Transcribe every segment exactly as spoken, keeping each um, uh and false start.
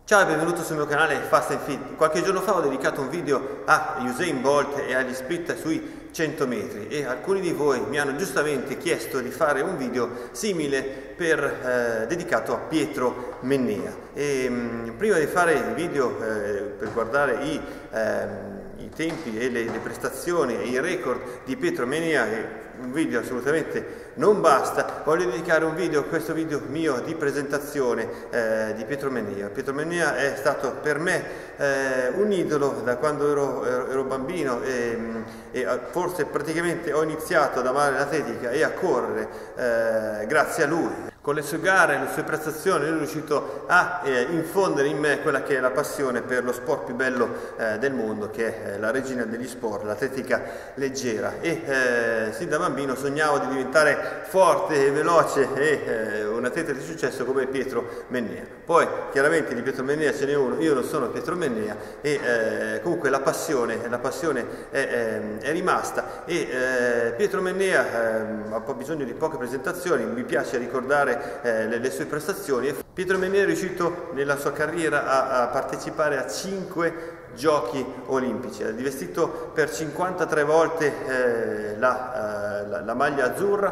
Ciao e benvenuto sul mio canale Fast and Fit. Qualche giorno fa ho dedicato un video a Usain Bolt e agli split sui cento metri e alcuni di voi mi hanno giustamente chiesto di fare un video simile per, eh, dedicato a Pietro Mennea. E, mh, prima di fare il video eh, per guardare i, ehm, i tempi e le, le prestazioni e i record di Pietro Mennea, che un video assolutamente non basta, voglio dedicare un video, questo video mio di presentazione eh, di Pietro Mennea. Pietro Mennea è stato per me eh, un idolo da quando ero, ero, ero bambino e, e forse praticamente ho iniziato ad amare l'atletica e a correre eh, grazie a lui. Con le sue gare, le sue prestazioni, lui è riuscito a eh, infondere in me quella che è la passione per lo sport più bello eh, del mondo, che è la regina degli sport, l'atletica leggera. E eh, sin da bambino sognavo di diventare forte e veloce e eh, un atleta di successo come Pietro Mennea. Poi chiaramente di Pietro Mennea ce n'è uno, io non sono Pietro Mennea e eh, comunque la passione, la passione è, è, è rimasta e eh, Pietro Mennea eh, ha bisogno di poche presentazioni, mi piace ricordare Eh, le, le sue prestazioni. Pietro Mennea è riuscito nella sua carriera a, a partecipare a cinque giochi olimpici, ha rivestito per cinquantatré volte eh, la, eh, la, la maglia azzurra,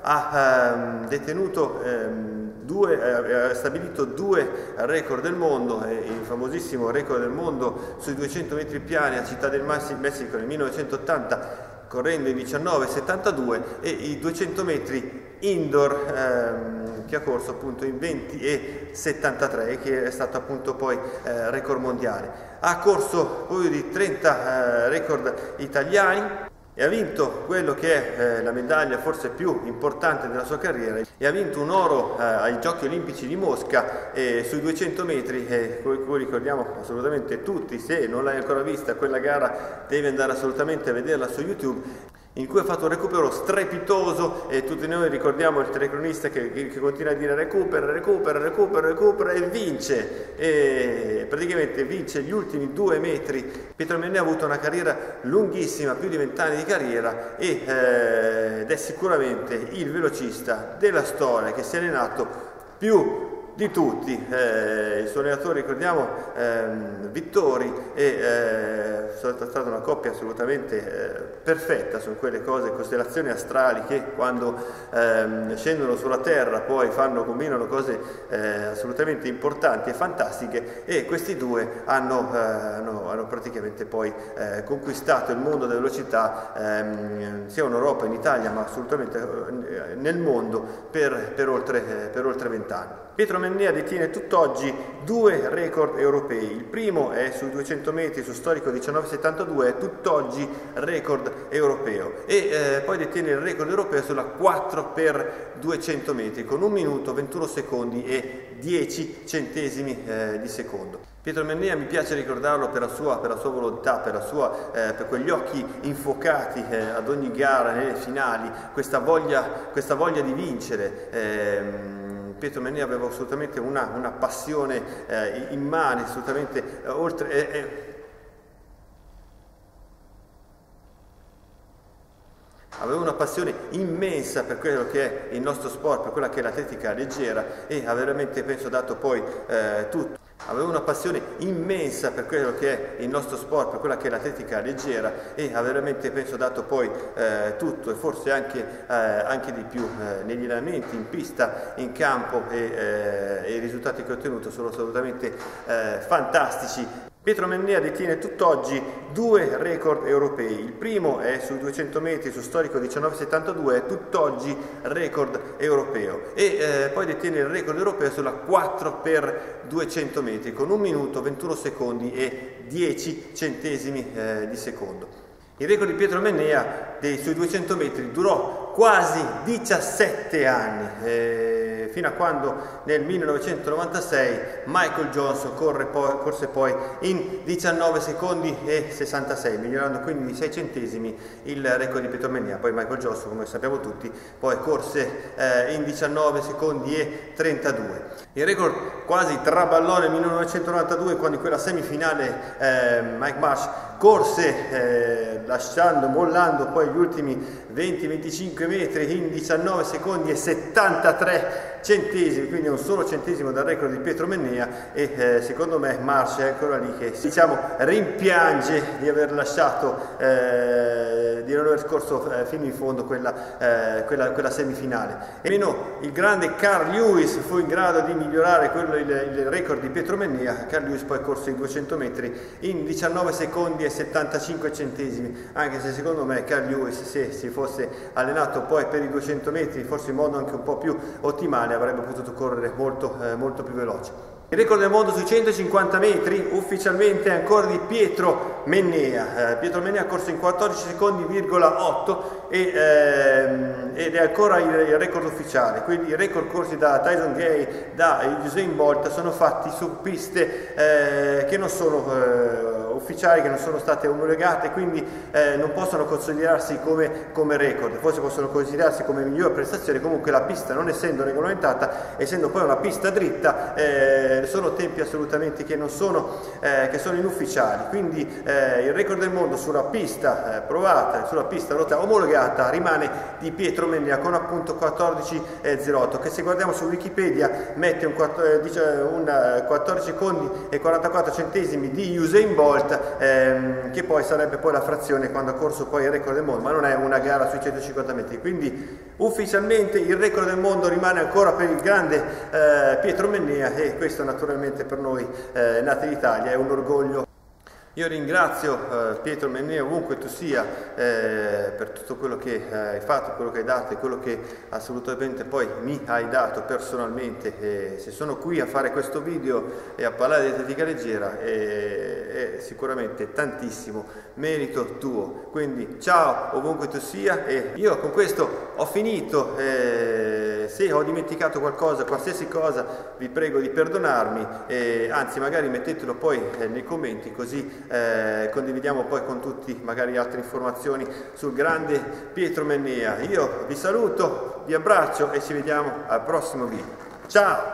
ha ehm, detenuto ehm, due, eh, ha stabilito due record del mondo, eh, il famosissimo record del mondo sui duecento metri piani a Città del Messico nel millenovecentottanta, correndo in diciannove settantadue, e i duecento metri indoor ehm, che ha corso appunto in venti e settantatré, che è stato appunto poi eh, record mondiale. Ha corso poi di trenta eh, record italiani e ha vinto quello che è eh, la medaglia forse più importante della sua carriera, e ha vinto un oro eh, ai Giochi Olimpici di Mosca eh, sui duecento metri, eh, cui ricordiamo assolutamente tutti. Se non l'hai ancora vista quella gara devi andare assolutamente a vederla su YouTube, in cui ha fatto un recupero strepitoso e tutti noi ricordiamo il telecronista che, che continua a dire recupera, recupera, recupera, recupera e vince, e praticamente vince gli ultimi due metri. Pietro Mennea ha avuto una carriera lunghissima, più di vent'anni di carriera, e, eh, ed è sicuramente il velocista della storia che si è allenato più di tutti. Eh, il suo allenatore, ricordiamo, ehm, Vittori, e eh, è stata una coppia assolutamente eh, perfetta. Sono quelle cose, costellazioni astrali, che quando ehm, scendono sulla terra poi fanno, combinano cose eh, assolutamente importanti e fantastiche, e questi due hanno, eh, hanno, hanno praticamente poi eh, conquistato il mondo della velocità ehm, sia in Europa, in Italia, ma assolutamente eh, nel mondo per, per oltre eh, per oltre vent'anni. Pietro Mennea detiene tutt'oggi due record europei. Il primo è sui duecento metri su storico diciannove settantadue, è tutt'oggi record europeo, e eh, poi detiene il record europeo sulla quattro per duecento metri con un minuto, ventuno secondi e dieci centesimi eh, di secondo. Pietro Mennea, mi piace ricordarlo per la sua, per la sua volontà, per, la sua, eh, per quegli occhi infuocati eh, ad ogni gara, nelle finali, questa voglia, questa voglia di vincere. Eh, Pietro Mennea aveva assolutamente una, una passione eh, immane, assolutamente eh, oltre... Eh, eh, aveva una passione immensa per quello che è il nostro sport, per quella che è l'atletica leggera, e ha veramente, penso, dato poi eh, tutto. Aveva una passione immensa per quello che è il nostro sport, per quella che è l'atletica leggera, e ha veramente, penso, dato poi eh, tutto, e forse anche, eh, anche di più eh, negli allenamenti, in pista, in campo, e, eh, e i risultati che ha ottenuto sono assolutamente eh, fantastici. Pietro Mennea detiene tutt'oggi due record europei. Il primo è sui duecento metri su storico diciannove settantadue, è tutt'oggi record europeo, e eh, poi detiene il record europeo sulla quattro per duecento metri con un minuto, ventuno secondi e dieci centesimi eh, di secondo. Il record di Pietro Mennea dei sui duecento metri durò quasi diciassette anni, eh, fino a quando nel millenovecentonovantasei Michael Johnson corre poi, corse poi in diciannove secondi e sessantasei, migliorando quindi di sei centesimi il record di Pietro Mennea. Poi Michael Johnson, come sappiamo tutti, poi corse eh, in diciannove secondi e trentadue. Il record quasi traballò nel millenovecentonovantadue, quando in quella semifinale eh, Mike Marsh corse eh, lasciando, mollando poi gli ultimi venti venticinque metri in diciannove secondi e settantatré centesimi, quindi un solo centesimo dal record di Pietro Mennea, e eh, secondo me Marsh è ancora lì che, diciamo, rimpiange di aver lasciato, eh, di non aver scorso eh, fino in fondo quella, eh, quella, quella semifinale. E meno il grande Carl Lewis fu in grado di migliorare quello, il, il record di Pietro Mennea. Carl Lewis poi corse i duecento metri in diciannove secondi e settantacinque centesimi, anche se secondo me Carl Lewis, se si fosse allenato poi per i duecento metri, forse in modo anche un po' più ottimale, avrebbe potuto correre molto, eh, molto più veloce. Il record del mondo sui centocinquanta metri ufficialmente è ancora di Pietro Mennea. Eh, Pietro Mennea ha corso in quattordici secondi virgola otto e, ehm, ed è ancora il, il record ufficiale. Quindi i record corsi da Tyson Gay, da Usain Bolt, sono fatti su piste eh, che non sono eh, ufficiali, che non sono state omologate, quindi eh, non possono considerarsi come, come record, forse possono considerarsi come migliore prestazione. Comunque la pista, non essendo regolamentata, essendo poi una pista dritta, eh, sono tempi assolutamente che non sono, eh, che sono inufficiali. Quindi eh, il record del mondo sulla pista eh, provata, sulla pista rotta omologata, rimane di Pietro Mennea con appunto quattordici zero otto, che se guardiamo su Wikipedia mette un, un quattordici secondi e quarantaquattro centesimi di Usain Bolt, ehm, che poi sarebbe poi la frazione quando ha corso poi il record del mondo, ma non è una gara sui centocinquanta metri. Quindi ufficialmente il record del mondo rimane ancora per il grande eh, Pietro Mennea, e questo naturalmente per noi eh, nati d'Italia è un orgoglio. Io ringrazio eh, Pietro Mennea, ovunque tu sia, eh, per tutto quello che eh, hai fatto, quello che hai dato e quello che assolutamente poi mi hai dato personalmente. E se sono qui a fare questo video e a parlare di atletica leggera è, è sicuramente tantissimo merito tuo. Quindi ciao ovunque tu sia, e io con questo ho finito. Eh, se ho dimenticato qualcosa, qualsiasi cosa, vi prego di perdonarmi, eh, anzi magari mettetelo poi eh, nei commenti, così Eh, condividiamo poi con tutti magari altre informazioni sul grande Pietro Mennea. Io vi saluto, vi abbraccio e ci vediamo al prossimo video. Ciao!